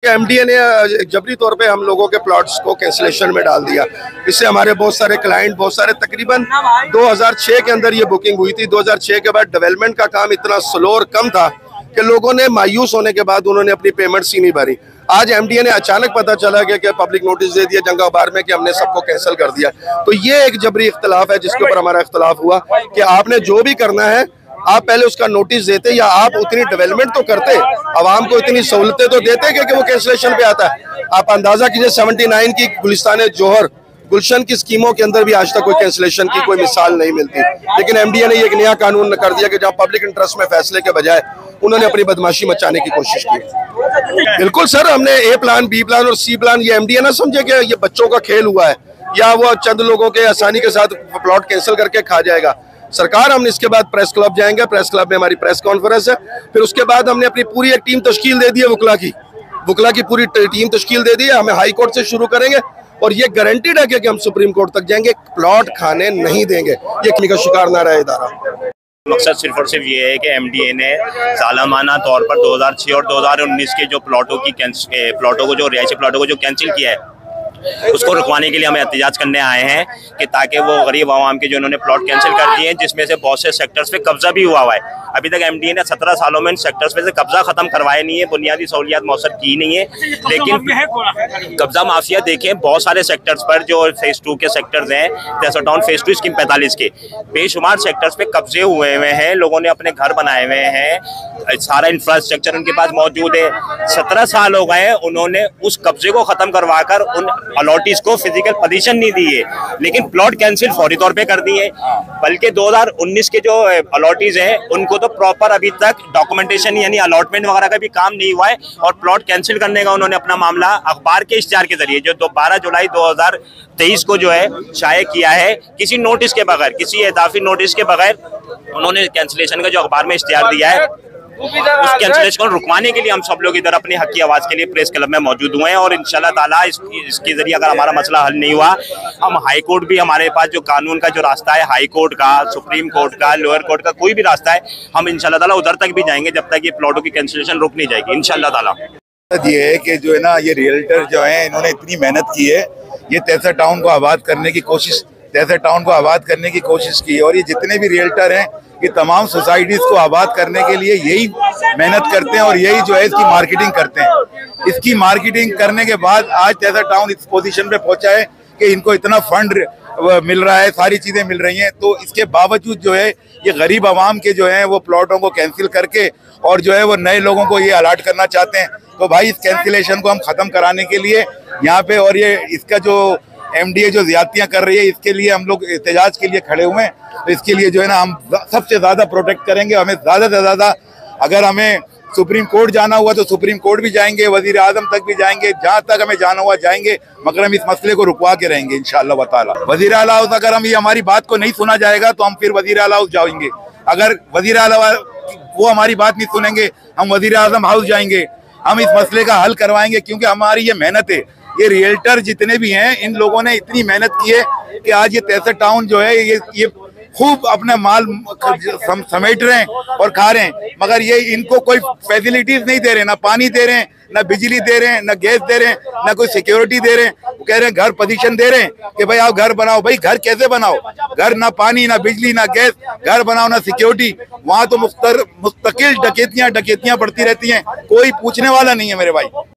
MDA ने जबरी तौर पे हम लोगों के प्लॉट्स को कैंसिलेशन में डाल दिया। इससे हमारे बहुत सारे क्लाइंट, बहुत सारे, तकरीबन 2006 के अंदर ये बुकिंग हुई थी। 2006 के बाद डेवलपमेंट का काम इतना स्लो और कम था कि लोगों ने मायूस होने के बाद उन्होंने अपनी पेमेंट्स ही नहीं भरी। आज एमडीए ने अचानक पता चला कि पब्लिक नोटिस दे दिया जंग अखबार में कि हमने सबको कैंसिल कर दिया। तो ये एक जबरी इख्तलाफ है जिसके ऊपर हमारा इख्तलाफ हुआ कि आपने जो भी करना है आप पहले उसका नोटिस देते या आप उतनी डेवलपमेंट तो करते, आवाम को इतनी सहूलतें तो देते कि वो कैंसिलेशन पे आता है। आप अंदाजा कीजिए 79 की गुलिस्तान जोहर गुलशन की स्कीमों के अंदर भी आज तक कोई कैंसिलेशन की कोई मिसाल नहीं मिलती। लेकिन एमडीए ने एक नया कानून कर दिया कि जहाँ पब्लिक इंटरेस्ट में फैसले के बजाय उन्होंने अपनी बदमाशी मचाने की कोशिश की। बिल्कुल सर, हमने ए प्लान, बी प्लान और सी प्लान, ये एमडीए ना समझे कि ये बच्चों का खेल हुआ है या वो चंद लोगों के आसानी के साथ प्लॉट कैंसिल करके खा जाएगा। सरकार, हम इसके बाद प्रेस क्लब जाएंगे, प्रेस क्लब में हमारी प्रेस कॉन्फ्रेंस है। फिर उसके बाद हमने अपनी पूरी एक टीम तश्कील दे दी है, वकला की पूरी टीम तश्कील दे दी है। हमें हाई कोर्ट से शुरू करेंगे और ये गारंटीड है कि हम सुप्रीम कोर्ट तक जाएंगे, प्लॉट खाने नहीं देंगे। ये किसी का शिकार ना रहे इदारा। मकसद सिर्फ और सिर्फ ये है कि एमडीए ने सालामाना तौर पर 2006 और 2019 के जो प्लॉटों को जो रिहायशी प्लॉटों को जो कैंसिल किया है उसको रुकवाने के लिए हमें एहतजाज करने आए हैं कि ताकि वो गरीब आवाम के जो इन्होंने प्लॉट कैंसिल कर दिए हैं, जिसमें से बहुत से सेक्टर्स पे कब्जा भी हुआ है। अभी तक एमडीए ने 17 सालों में इन सेक्टर्स पे से कब्जा खत्म करवाए नहीं है, बुनियादी सहूलियात मौसर की नहीं है। लेकिन कब्जा माफिया देखें बहुत सारे सेक्टर्स पर, जो फेज 2 के सेक्टर्स हैं, तेसर टाउन फेज 2 स्कीम 45 के बेशुमार सेक्टर्स पे कब्जे हुए हैं। लोगों ने अपने घर बनाए हुए हैं, सारा इंफ्रास्ट्रक्चर उनके पास मौजूद है। 17 साल हो गए, उन्होंने उस कब्जे को खत्म करवा कर उन अलॉटीज को फिजिकल पोजीशन नहीं दी है, लेकिन प्लॉट कैंसिल फौरी तौर पे कर दिए। बल्कि 2019 के जो अलॉटीज हैं उनको तो प्रॉपर अभी तक डॉक्यूमेंटेशन यानी अलॉटमेंट वगैरह का भी काम नहीं हुआ है, और प्लॉट कैंसिल करने का उन्होंने अपना मामला अखबार के इश्तिहार के जरिए जो 12 जुलाई 2023 को जो है शाये किया है, किसी नोटिस के बगैर, किसी इजाफी नोटिस के बगैर उन्होंने कैंसिलेशन का जो अखबार में इश्तिहार दिया है, उस कैंसिलेशन को रुकवाने के लिए हम सब लोग इधर अपनी हक की आवाज़ के लिए प्रेस क्लब में मौजूद हुए हैं। और इंशाल्लाह ताला इसके जरिए अगर हमारा मसला हल नहीं हुआ, हम हाई कोर्ट भी, हमारे पास जो कानून का जो रास्ता है, हाई कोर्ट का, सुप्रीम कोर्ट का, लोअर कोर्ट का, कोई भी रास्ता है, हम इंशाल्लाह ताला उधर तक भी जाएंगे जब तक ये प्लॉटों की कैंसिलेशन रुक नहीं जाएगी इंशाल्लाह ताला। ये है कि जो है ना, ये रियल्टर जो है इन्होंने इतनी मेहनत की है, ये तेसर टाउन को आबाद करने की कोशिश की, और ये जितने भी रियल्टर हैं ये तमाम सोसाइटीज को आबाद करने के लिए यही मेहनत करते हैं और यही जो है इसकी मार्केटिंग करते हैं। इसकी मार्केटिंग करने के बाद आज तेसर टाउन इस पोजीशन पे पहुंचा है कि इनको इतना फंड मिल रहा है, सारी चीजें मिल रही हैं। तो इसके बावजूद जो है ये गरीब आवाम के जो है वो प्लॉटों को कैंसिल करके और जो है वो नए लोगों को ये अलाट करना चाहते हैं। तो भाई इस कैंसिलेशन को हम खत्म कराने के लिए यहाँ पे, और ये इसका जो एमडीए जो ज्यादतियां कर रही है, इसके लिए हम लोग एहतजाज के लिए खड़े हुए हैं। तो इसके लिए जो है ना हम सबसे ज्यादा प्रोटेक्ट करेंगे। हमें ज्यादा से ज्यादा, अगर हमें सुप्रीम कोर्ट जाना हुआ तो सुप्रीम कोर्ट भी जाएंगे, वजीर आजम तक भी जाएंगे, जहां तक हमें जाना हुआ जाएंगे, मगर हम इस मसले को रुकवा के रहेंगे इंशाअल्लाह व ताला। वजीर आला हाउस, अगर हम ये हमारी बात को नहीं सुना जाएगा तो हम फिर वजीर आला हाउस जाएंगे। अगर वजीर आला वो हमारी बात नहीं सुनेंगे, हम वजीर आजम हाउस जाएंगे, हम इस मसले का हल करवाएंगे। क्योंकि हमारी ये मेहनत है, ये रियल्टर जितने भी हैं इन लोगों ने इतनी मेहनत की है कि आज ये तेसर टाउन जो है ये खूब अपना माल समेट रहे हैं और खा रहे हैं, मगर ये इनको कोई फैसिलिटीज नहीं दे रहे, ना पानी दे रहे हैं, ना बिजली दे रहे हैं, ना गैस दे रहे हैं, ना कोई सिक्योरिटी दे रहे हैं। वो कह रहे हैं घर पोजीशन दे रहे हैं कि भाई आप घर बनाओ। भाई घर कैसे बनाओ? घर ना पानी, ना बिजली, ना गैस, घर बनाओ ना सिक्योरिटी। वहाँ तो मुस्तकिल डकैतियां बढ़ती रहती हैं, कोई पूछने वाला नहीं है मेरे भाई।